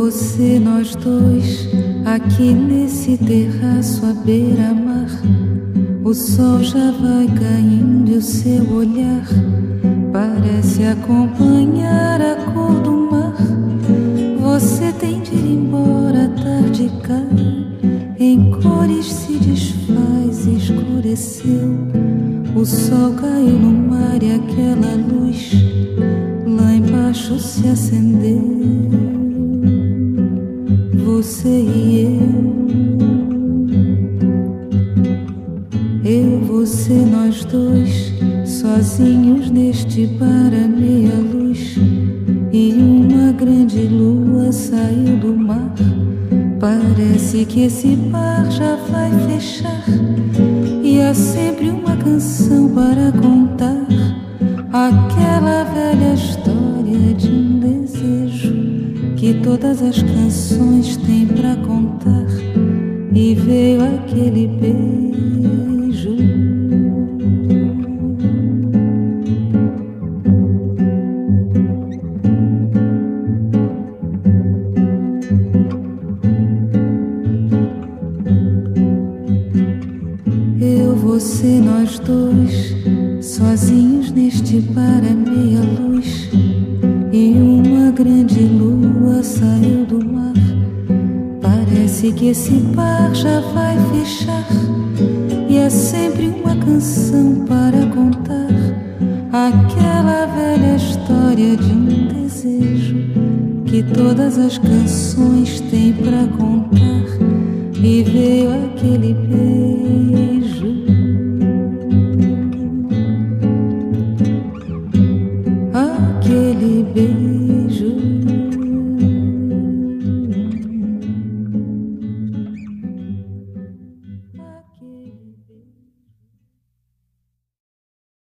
você, nós dois, aqui nesse terraço à beira-mar. O sol já vai caindo e o seu olhar parece acompanhar a cor do mar. Você tem de ir embora, a tarde cai, em cores se desfaz, escureceu. O sol caiu no mar e aquela luz lá embaixo se acendeu. Você e eu, você, nós dois, sozinhos neste bar à meia luz. E uma grande lua saiu do mar. Parece que esse bar já vai fechar. E há sempre uma canção para contar, aquela velha história de um desejo que todas as canções têm pra contar. E veio aquele beijo. Eu, você, nós dois, sozinhos neste bar à meia luz. E uma grande lua saiu do mar. Parece que esse bar já vai fechar. E é sempre uma canção para contar, aquela velha história de um desejo que todas as canções têm pra contar. E veio aquele beijo. Aquele beijo.